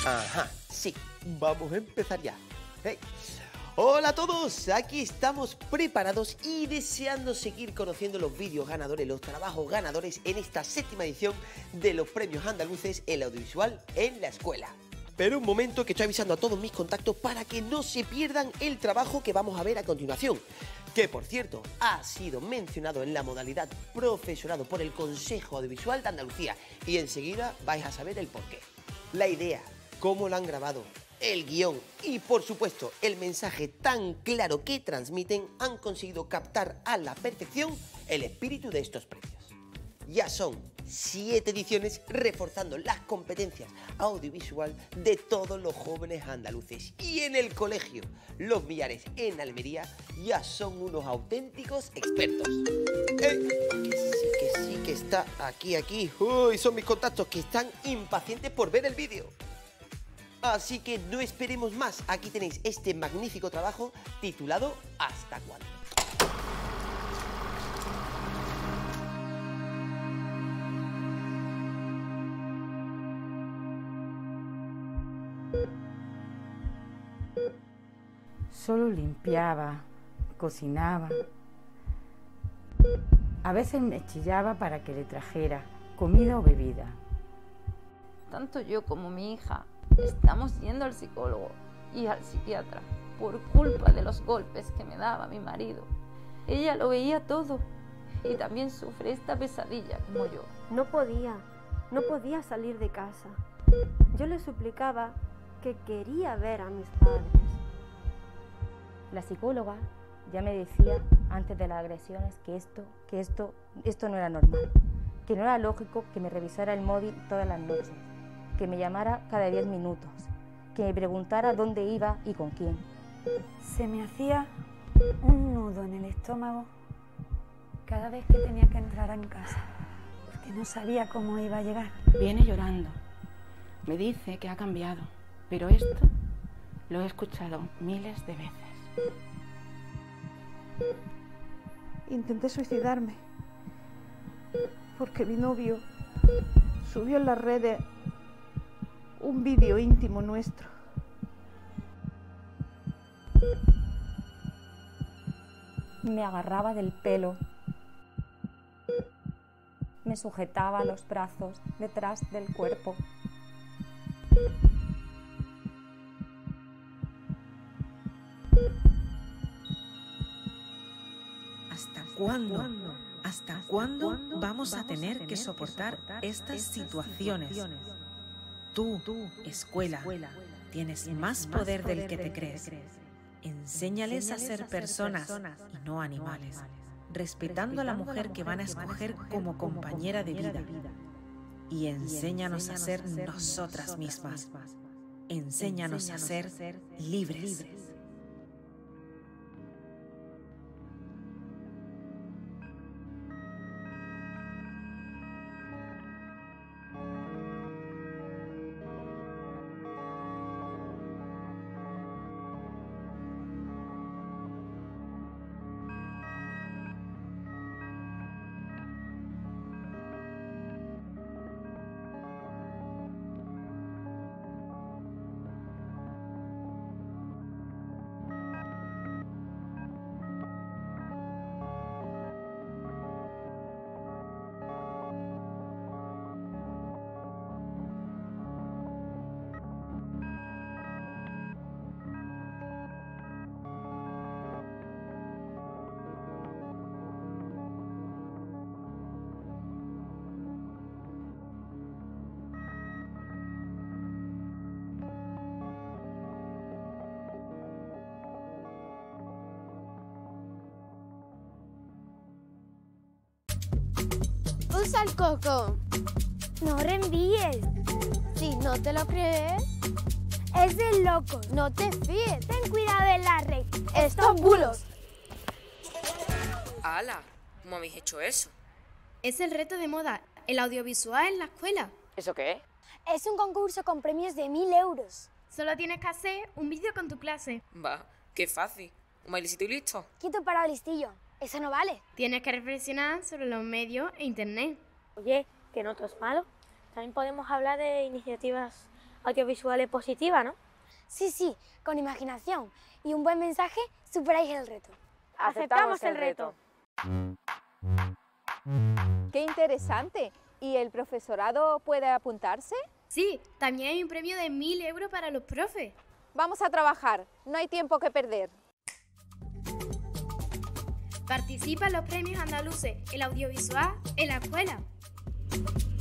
Ajá, sí, vamos a empezar ya. Hey. Hola a todos, aquí estamos preparados y deseando seguir conociendo los vídeos ganadores, los trabajos ganadores en esta 7ª edición de los premios andaluces El audiovisual en la escuela. Pero un momento, que estoy avisando a todos mis contactos para que no se pierdan el trabajo que vamos a ver a continuación, que por cierto ha sido mencionado en la modalidad profesorado por el Consejo Audiovisual de Andalucía y enseguida vais a saber el porqué. La idea, cómo lo han grabado, el guión y por supuesto el mensaje tan claro que transmiten han conseguido captar a la perfección el espíritu de estos premios. Ya son 7 ediciones reforzando las competencias audiovisual de todos los jóvenes andaluces. Y en el colegio Los Millares en Almería ya son unos auténticos expertos. Que sí, que está aquí. Uy, son mis contactos que están impacientes por ver el vídeo. Así que no esperemos más. Aquí tenéis este magnífico trabajo titulado ¿Hasta cuándo? Solo limpiaba, cocinaba. A veces me chillaba para que le trajera comida o bebida. Tanto yo como mi hija estamos yendo al psicólogo y al psiquiatra por culpa de los golpes que me daba mi marido. Ella lo veía todo y también sufre esta pesadilla como yo. No podía salir de casa. Yo le suplicaba que quería ver a mis padres. La psicóloga ya me decía antes de las agresiones que esto no era normal, que no era lógico que me revisara el móvil todas las noches, que me llamara cada 10 minutos, que me preguntara dónde iba y con quién. Se me hacía un nudo en el estómago cada vez que tenía que entrar en casa, porque no sabía cómo iba a llegar. Viene llorando, me dice que ha cambiado, pero esto lo he escuchado miles de veces. Intenté suicidarme porque mi novio subió en las redes un vídeo íntimo nuestro. Me agarraba del pelo, me sujetaba los brazos detrás del cuerpo. ¿Hasta cuándo vamos a tener que soportar estas situaciones? Tú, escuela, tienes más poder del que te crees. Enséñales a ser personas y no animales, respetando a la mujer que van a escoger como compañera de vida. Y enséñanos a ser nosotras mismas. Enséñanos a ser libres. Usa el coco. No reenvíes. Si no te lo crees, Es de loco. no te fíes. Ten cuidado en la red. Estos bulos. ¡Hala! ¿Cómo habéis hecho eso? Es el reto de moda, el audiovisual en la escuela. ¿Eso qué es? Es un concurso con premios de 1000 euros. Solo tienes que hacer un vídeo con tu clase. Va, qué fácil. Un bailecito y listo. Quito para listillo. Eso no vale. Tienes que reflexionar sobre los medios e internet. Oye, que no todo es malo. También podemos hablar de iniciativas audiovisuales positivas, ¿no? Sí, sí, con imaginación y un buen mensaje superáis el reto. Aceptamos el reto. ¡Qué interesante! ¿Y el profesorado puede apuntarse? Sí, también hay un premio de 1.000 euros para los profes. Vamos a trabajar, no hay tiempo que perder. Participa en los premios andaluces, el audiovisual en la escuela.